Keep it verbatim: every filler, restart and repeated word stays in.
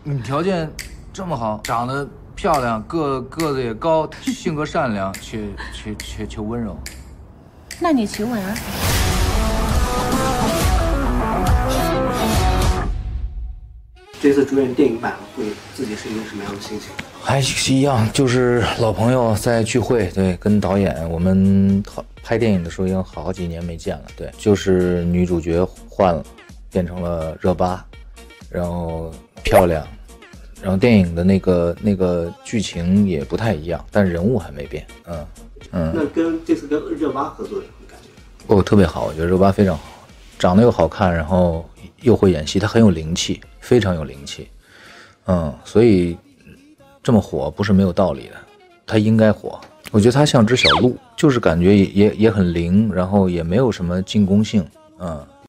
你条件这么好，长得漂亮，个个子也高，性格善良，却却却却温柔。 那你请稳啊。 这次主演电影版会自己是一个什么样的心情？ 还是一样，就是老朋友在聚会，对，跟导演我们好拍电影的时候已经好几年没见了，对，就是女主角换了，变成了热巴，然后漂亮，然后电影的那个那个剧情也不太一样，但人物还没变，嗯嗯。 那跟这次跟热巴合作有什么感觉？ 哦，特别好，我觉得热巴非常好，长得又好看，然后又会演戏，她很有灵气，非常有灵气，嗯，所以这么火不是没有道理的，她应该火。我觉得她像只小鹿，就是感觉也也也很灵，然后也没有什么进攻性，嗯。